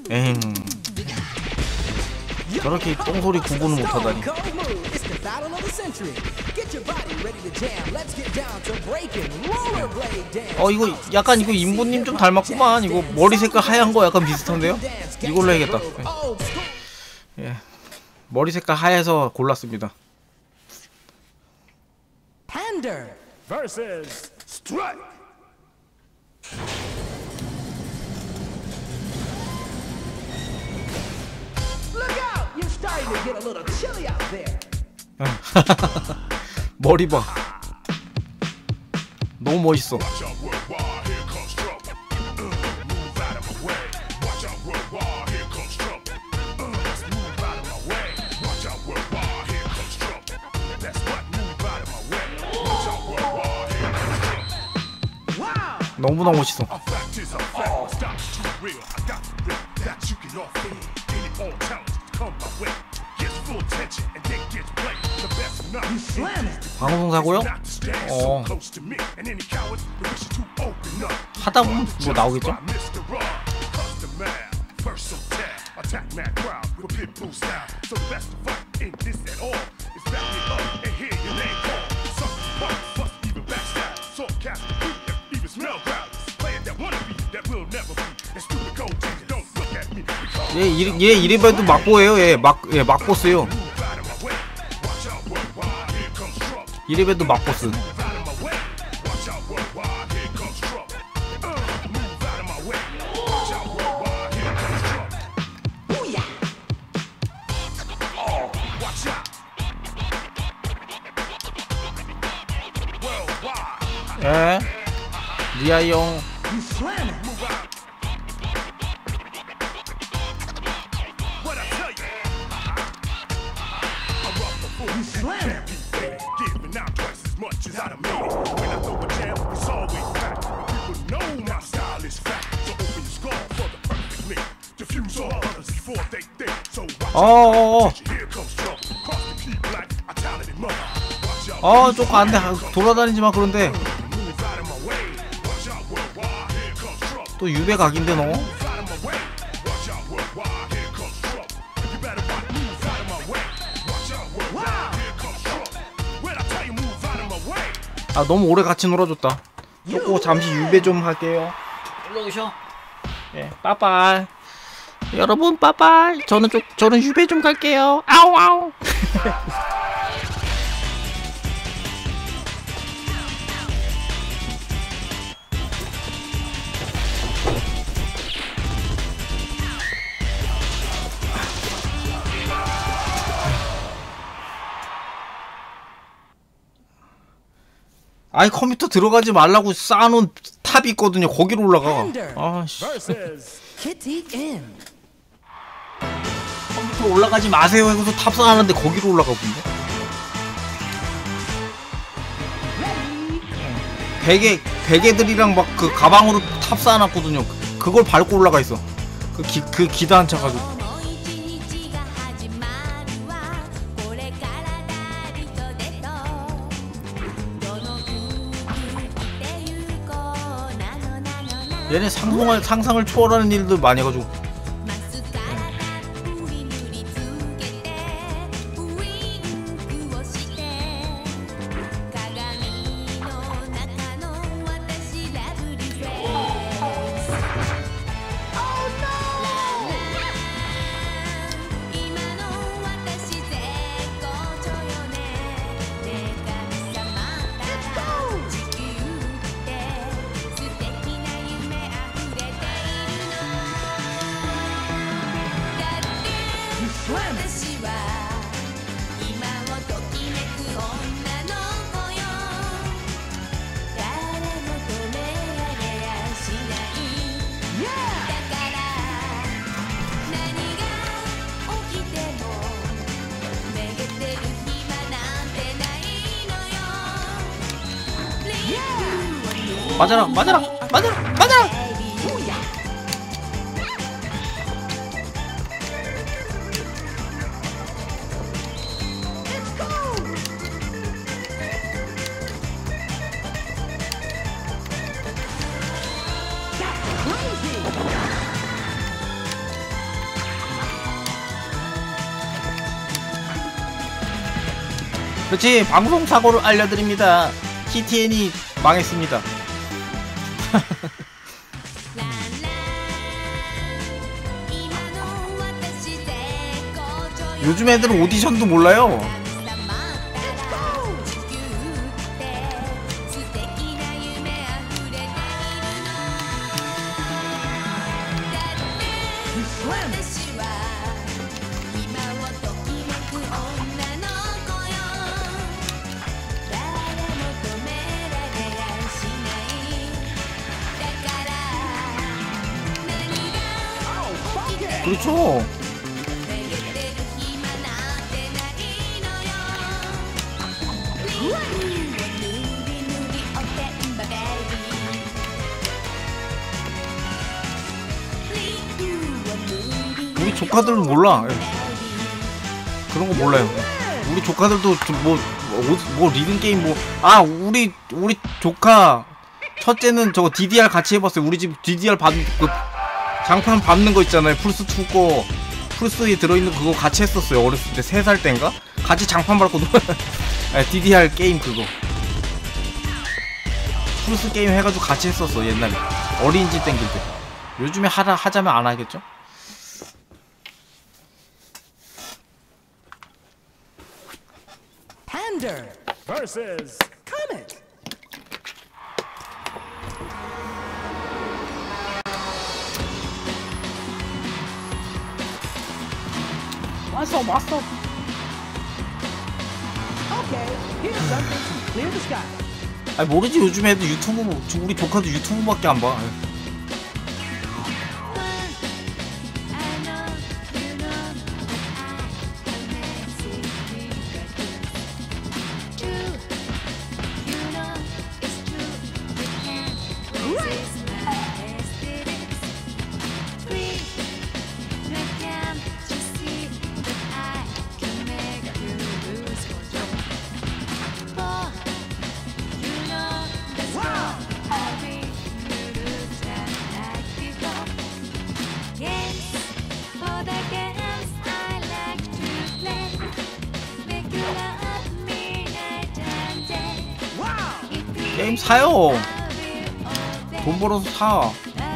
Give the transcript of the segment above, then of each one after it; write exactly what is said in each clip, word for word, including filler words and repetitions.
엥. 저렇게 똥소리 구분을 못하다니. 어 이거 약간 이거 인부님 좀 닮았구만. 이거 머리 색깔 하얀 거 약간 비슷한데요? 이걸로 해야겠다. 예. 예. 머리 색깔 하얘서 골랐습니다. Pander versus Strike. Look out! You're starting to get a little chilly out there. 머리 봐. 너무 멋있어. 너무나 멋있어. 방송사고요? 어. 하다 보면 뭐 나오겠죠? 얘, 이, 얘 이래봬도 막보예요. 얘 막, 얘 막보스요. 이래봬도 막보스. 에? 리아용. 어어어. 어 조금 안돼. 돌아다니지마. 그런데 또 유배 각인데 너. 아 너무 오래 같이 놀아줬다. 조금 잠시 유배 좀 할게요. 올라오셔. 예, 빠빠이. 여러분 빠빠이. 저는 좀 저는 유배 좀 갈게요. 아우 아우. 아니 컴퓨터 들어가지 말라고 쌓아놓은 탑이 있거든요. 거기로 올라가. 아씨. 컴퓨터 올라가지 마세요 해서 탑 쌓아놨는데 거기로 올라가 본데. 베개 베개들이랑 막 그 가방으로 탑 쌓아놨거든요. 그걸 밟고 올라가 있어. 그 기 그 기다 한 차 가지고. 얘네 상상을, 상상을 초월하는 일도 많이 해가지고. 맞아라 맞아라 맞아라 맞아라. 그렇지. 방송 사고를 알려드립니다. 티티엔이 망했습니다. 요즘 애들은 오디션도 몰라요. 그렇죠. 우리 조카들은 몰라. 그런 거 몰라요. 우리 조카들도 뭐, 뭐, 뭐 리듬 게임 뭐, 아, 우리, 우리 조카, 첫째는 저거 디디알 같이 해봤어요. 우리 집 디디알 받, 그, 장판 밟는 거 있잖아요. 플스투 거, 플스에 들어있는 그거 같이 했었어요. 어렸을 때, 세 살 땐가? 같이 장판 밟고, 디디알 게임 그거. 플스 게임 해가지고 같이 했었어, 옛날에. 어린이집 땡길 때. 요즘에 하라, 하자면 안 하겠죠? Panda versus Comet. 왔어, 왔어. Okay, here's something to clear the sky. 아니 모르지. 요즘 애들 유튜브, 우리 조카도 유튜브밖에 안 봐. 게임 사요. 돈 벌어서 사.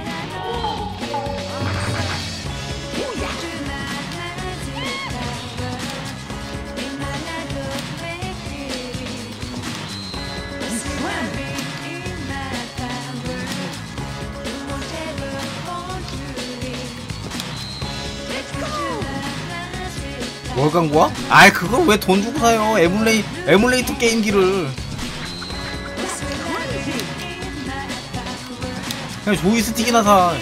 뭘 광고야? 아이 그걸 왜 돈 주고 사요? 에뮬레이, 에뮬레이터 게임기를. 그냥 조이스틱이나 사.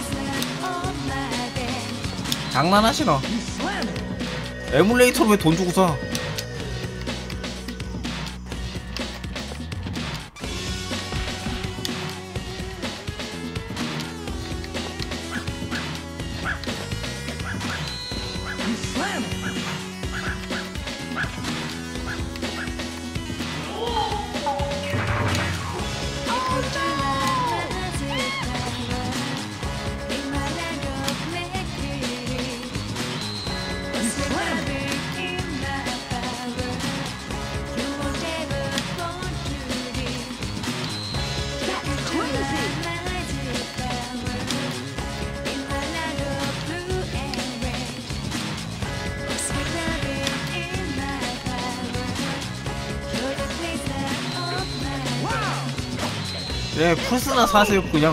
장난하시나? 에뮬레이터를 왜 돈 주고 사? 네, 플스나 사세요. 그냥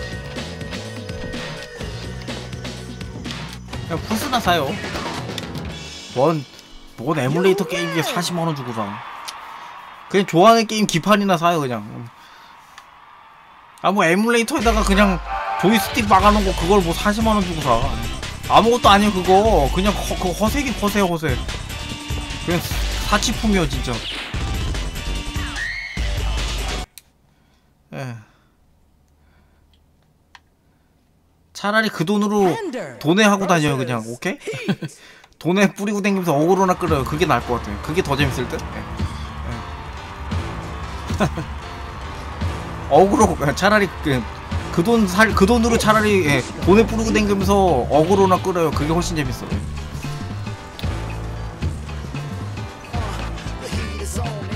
그냥 플스나 사요. 뭔, 뭔 에뮬레이터 게임기에 사십만 원 주고 사. 그냥 좋아하는 게임 기판이나 사요. 그냥 아 뭐 에뮬레이터에다가 그냥 조이스틱 막아놓은 거 그걸 뭐 사십만 원 주고 사. 아무것도 아니에요 그거. 그냥 허, 그거 허세긴 허세요 허세. 그냥 사치품이요 진짜. 예. 차라리 그 돈으로 돈에 하고 다녀요 그냥. 오케이? 돈에 뿌리고 다니면서 어그로나 끌어요. 그게 나을 것 같아요. 그게 더 재밌을 듯. 예. 예. 어그로 차라리 그 그 돈 살 그 돈으로 차라리 예, 돈에 뿌리고 다니면서 어그로나 끌어요. 그게 훨씬 재밌어.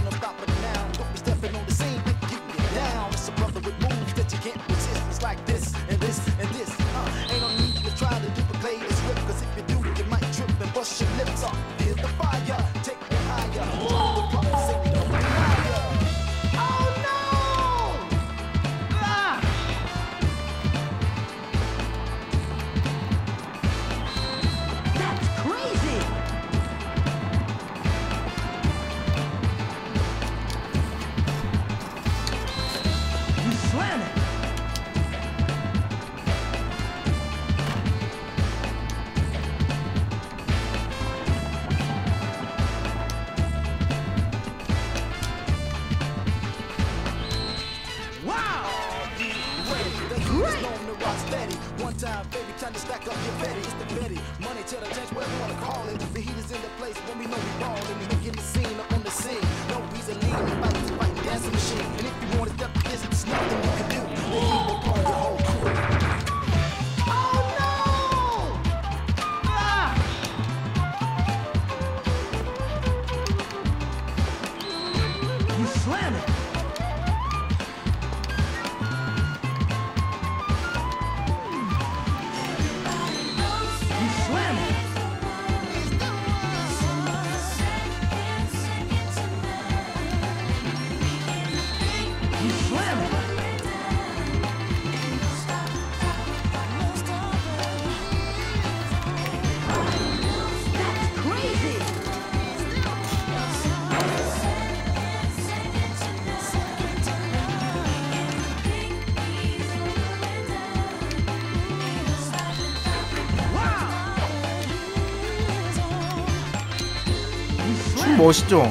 멋있죠?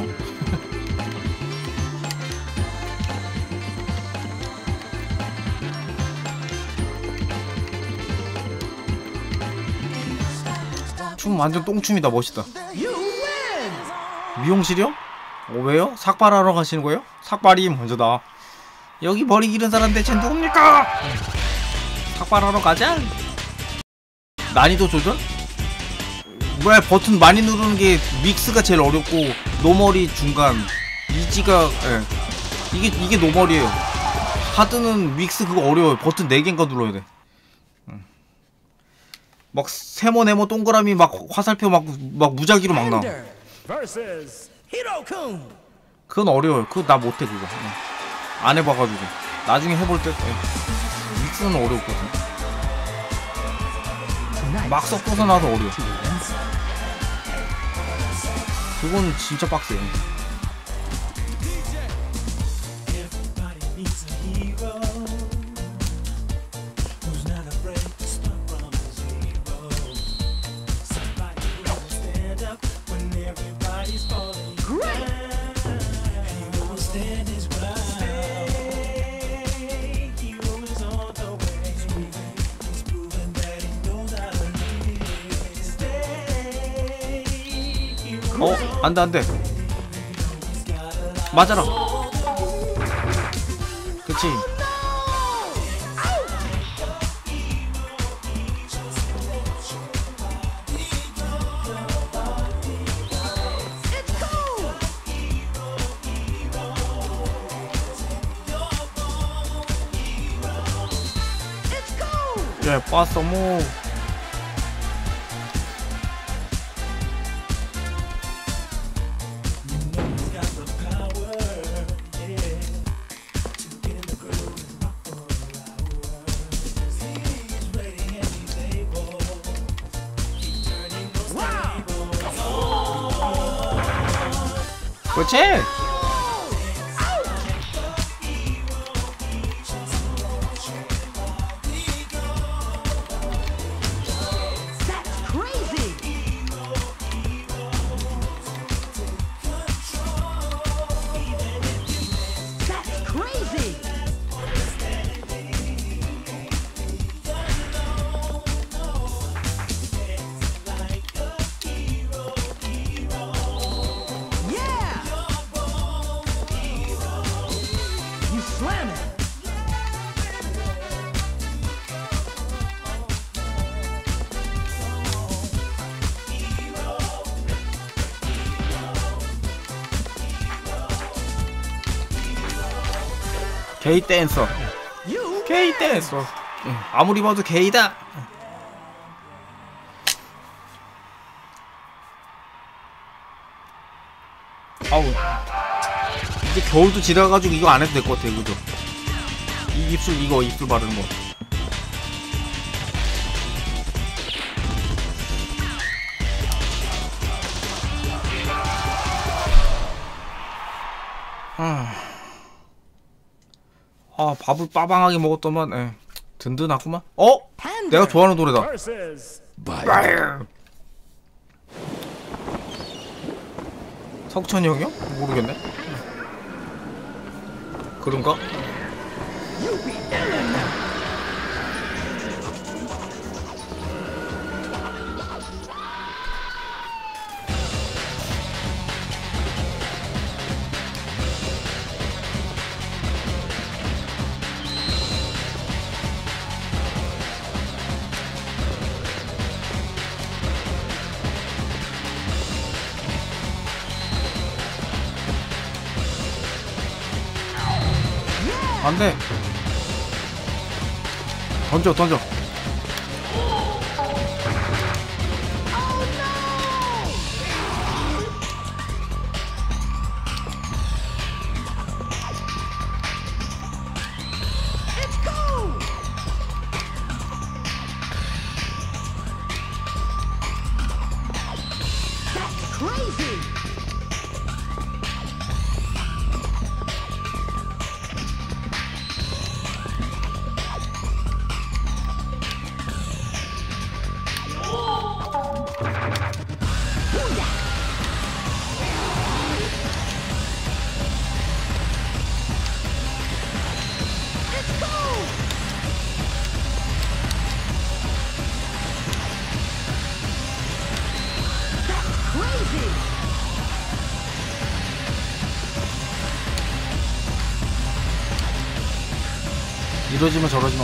춤 완전 똥춤이다. 멋있다. 미용실이요? 어, 왜요? 삭발하러 가시는 거예요? 삭발이 먼저다. 여기 머리 기른 사람 대체 누굽니까? 삭발하러 가자. 난이도 조절? 뭐야, 버튼 많이 누르는 게 믹스가 제일 어렵고 노멀이 중간, 이지가 예. 이게 이게 노멀이에요. 하드는 믹스 그거 어려워요. 버튼 네 개인가 눌러야 돼. 응. 막 세모 네모 동그라미 막 화살표 막 막 무작위로 막 나와. 그건 어려워요. 그거 나 못해 그거. 응. 안 해봐가지고 나중에 해볼 때 예. 믹스는 어렵거든. 막 섞어서 나서 어려워. 그건 진짜 빡세요. 어? 안돼 안돼 맞아라. 그치. 예, 봤어 뭐. 그렇지. 게이 댄서. 게이 댄서. 아무리 봐도 게이다. 아우. 이제 겨울도 지나가지고 이거 안 해도 될 것 같아, 그죠? 이 입술, 이거 입술 바르는 거. 아. 아, 밥을 빠방하게 먹었더만, 에, 든든하구만. 어? 내가 좋아하는 노래다. 석천이 형이요? 모르겠네. 그런가? 안돼. 던져 던져. 이러지마 저러지마.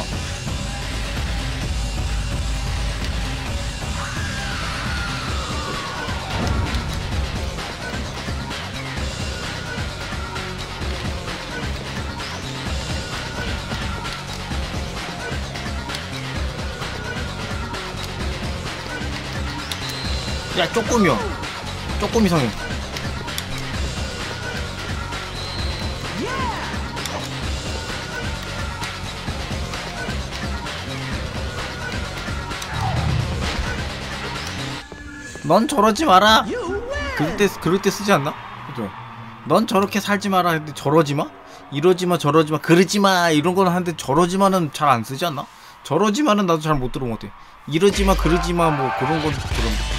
야 쪼꼬미요. 쪼꼬미 성인. 넌 저러지 마라. 그럴 때 그럴 때 쓰지 않나? 그죠? 넌 저렇게 살지 마라. 근데 저러지 마? 이러지 마, 저러지 마, 그러지 마 이런 거는 하는데 저러지 마는 잘 안 쓰지 않나? 저러지 마는 나도 잘 못 들은 것 같아. 이러지 마, 그러지 마 뭐 그런 건 그런.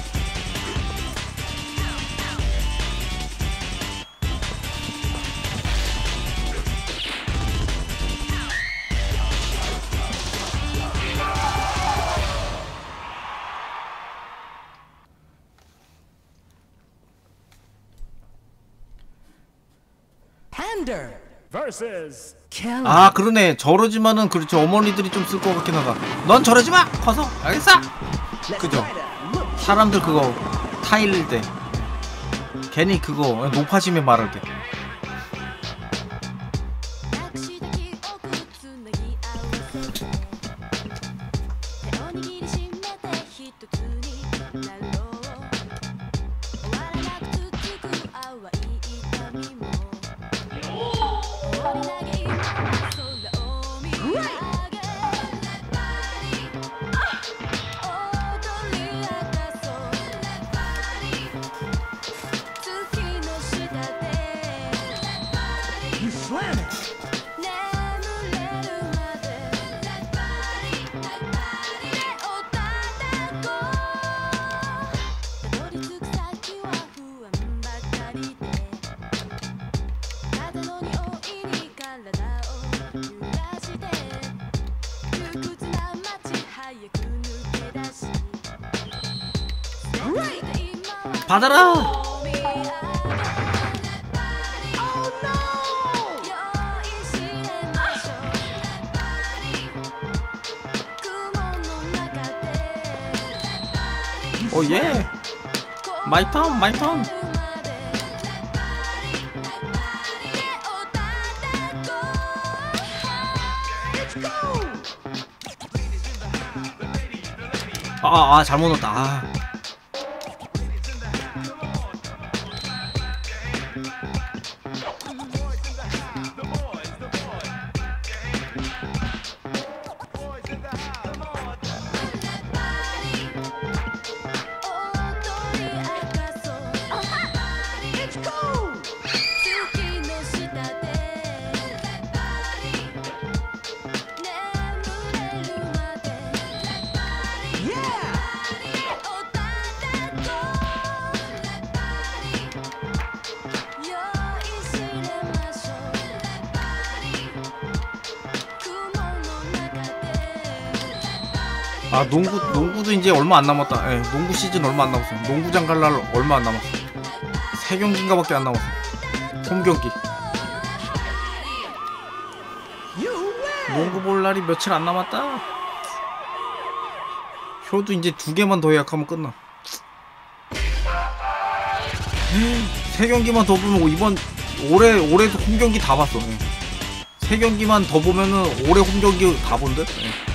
Pander versus Kelly. 아 그러네. 저러지마는 그렇죠. 어머니들이 좀 쓸 것 같긴 하다. 넌 저러지마 커서 알겠어? 그죠? 사람들 그거 타일 때 괜히 그거 높아지면 말할 때. 받아라. 오 예. 마이 턴 마이 턴. 아아 아, 잘못 넣었다. 아. 아 농구 농구도 이제 얼마 안 남았다. 예, 농구 시즌 얼마 안 남았어. 농구장 갈 날 얼마 안 남았어. 세 경기인가밖에 안 남았어. 홈 경기. 농구 볼 날이 며칠 안 남았다. 효도 이제 두 개만 더 예약하면 끝나. 세 경기만 더 보면 이번 올해 올해도 홈 경기 다 봤어. 예. 세 경기만 더 보면은 올해 홈 경기 다 본데. 예.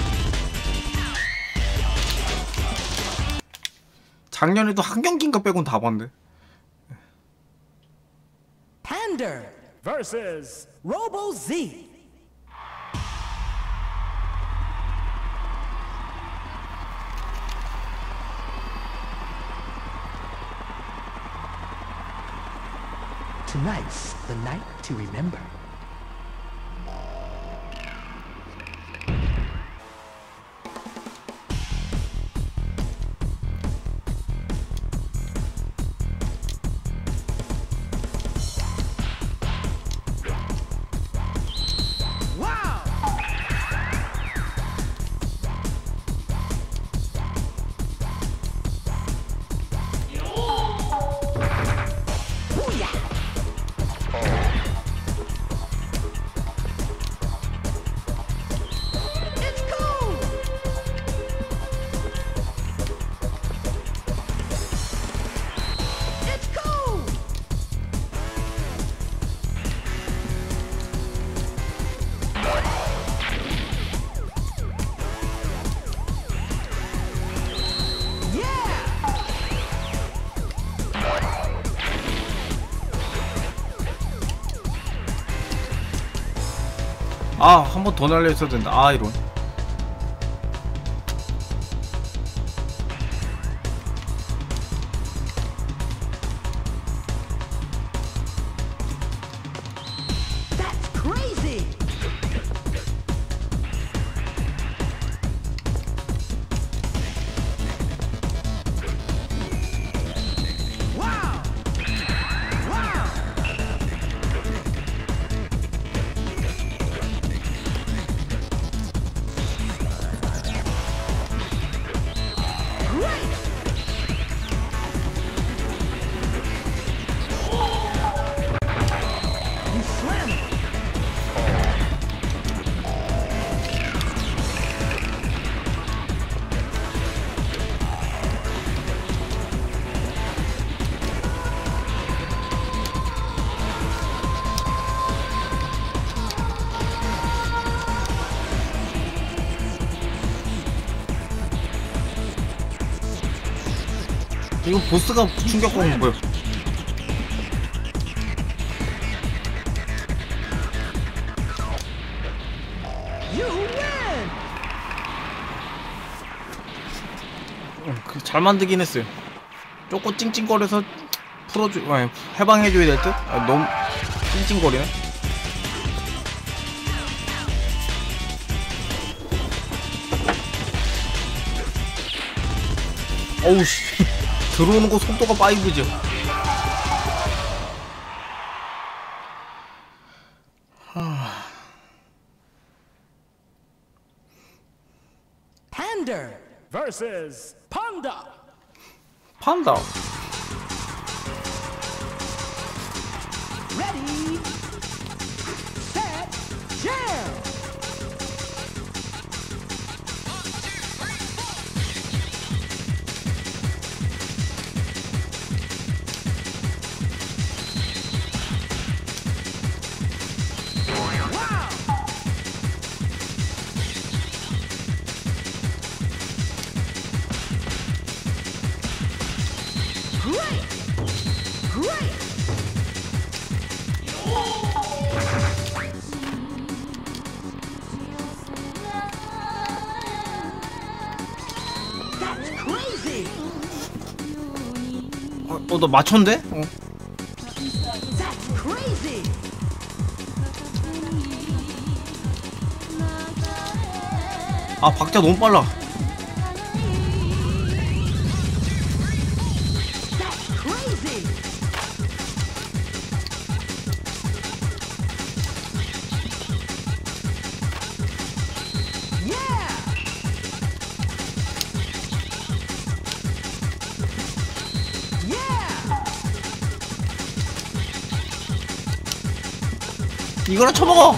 작년에도 한 경기인가 빼곤 다 봤는데. Pander versus Robo Z. Tonight's the night to remember. 아, 한 번 더 날려 있어야 된다. 아, 이런. That's crazy. Wow. Wow. Great. You slam it. 이거 보스가 충격 받는 거야. You win. 그, 잘 만들긴 했어요. 조금 찡찡거려서 풀어줘, 아니, 해방해줘야 될 듯? 아, 너무 찡찡거리네. 어우 씨, 들어오는 거 속도가 파이브죠. Panda versus Panda. 판다. Ready, set, jam. Wow. Great. Great. That's crazy. 어, 어, 너 맞췄는데? 어. That's crazy. 아, 박자 너무 빨라. That's crazy. Yeah. Yeah. 이거나 쳐먹어.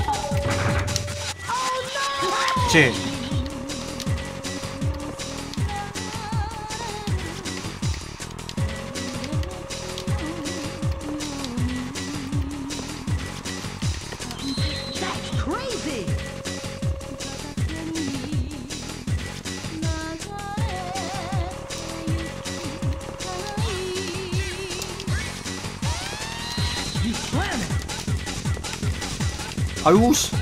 제. That's crazy. You slam it. 아유 씨.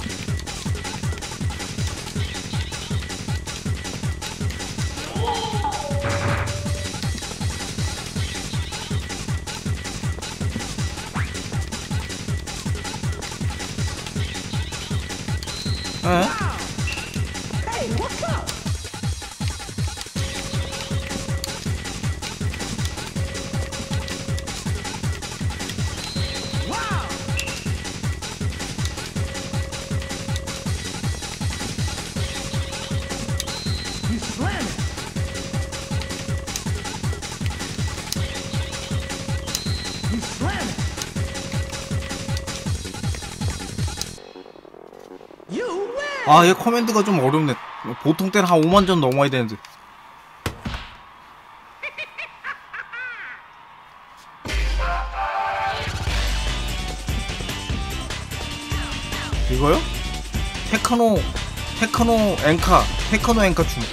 에? Hey, what's up? Wow. You slam it. You slam it. You win. 아, 얘 커맨드가 좀 어렵네. 보통 때는 한 오만 점 넘어야 되는데. 이거요? 테크노, 테크노 엔카, 테크노 엔카 춤.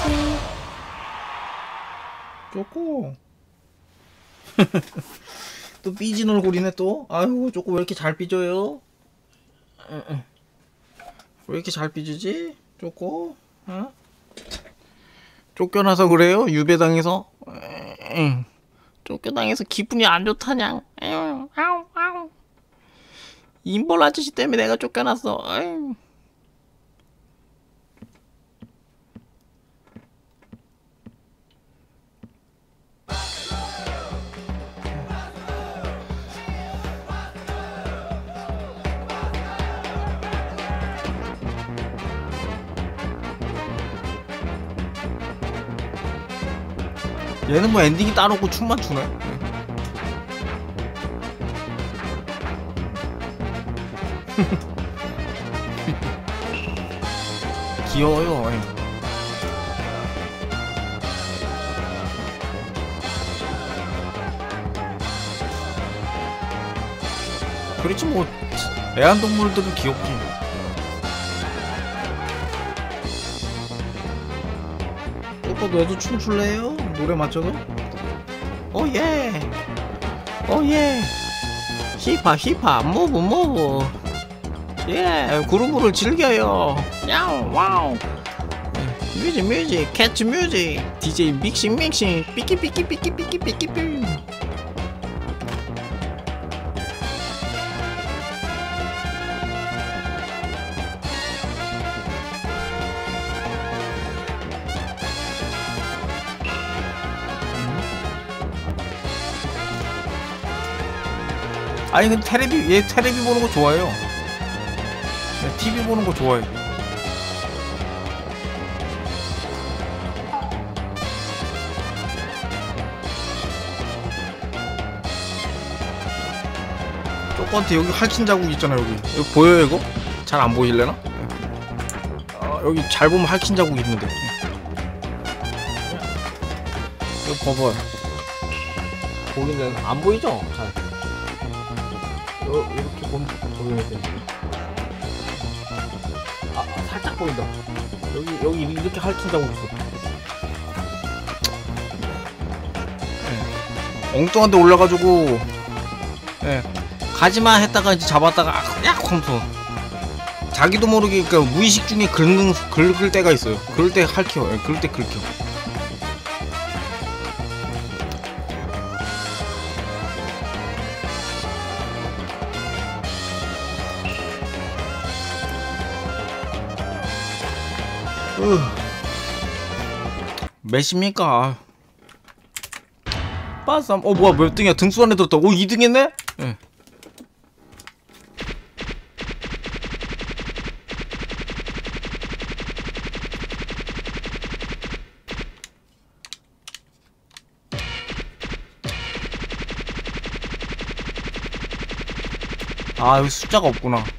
쪼꼬. 또 삐진 얼굴이네 또. 아유 조금 왜 이렇게 잘 삐져요? 왜 이렇게 잘 삐지지? 쪼꼬? 어? 쫓겨나서 그래요? 유배당해서? 에이, 쫓겨당해서 기분이 안 좋다냥. 에휴, 아우, 아우. 인벌 아저씨 때문에 내가 쫓겨났어. 에휴. 얘는 뭐 엔딩이 따로 없고 춤만 추네. 귀여워요. 그렇지 뭐 애완동물들은 귀엽지. 오빠 너도 춤출래요? 노래 맞춰서? 오예 오예 힙합 힙합 무브 무브 예 그루브를 즐겨요. 야우 와우 뮤직 뮤직 캐치 뮤직 디제이 믹싱 믹싱 삐끼 삐끼 삐끼 삐끼 삐끼 삐. 아니 근데 테레비 얘 테레비 보는 거 좋아해요. 네, 티비 보는 거 좋아해. 쪼꼬한테 여기 할친 자국 있잖아. 여기 여기 보여요 이거? 잘 안 보일래나? 네. 어, 여기 잘 보면 할친 자국 있는데. 이거 봐봐. 보이는 안 보이죠? 잘. 어, 이렇게 보면 보여야 되는데. 아, 아 살짝 보인다. 여기 여기 이렇게 할킨 자국 있어. 네. 엉뚱한 데 올라가지고 네. 가지마 했다가 이제 잡았다가 약 하면서 자기도 모르게 그러니까 무의식 중에 긁는 긁을 때가 있어요. 그럴 때 할켜. 네, 그럴 때 긁혀. 으. 몇입니까? 빠쌈. 어 뭐야 몇 등이야? 등수 안에 들었다. 오 이 등 했네? 예. 아 여기 숫자가 없구나.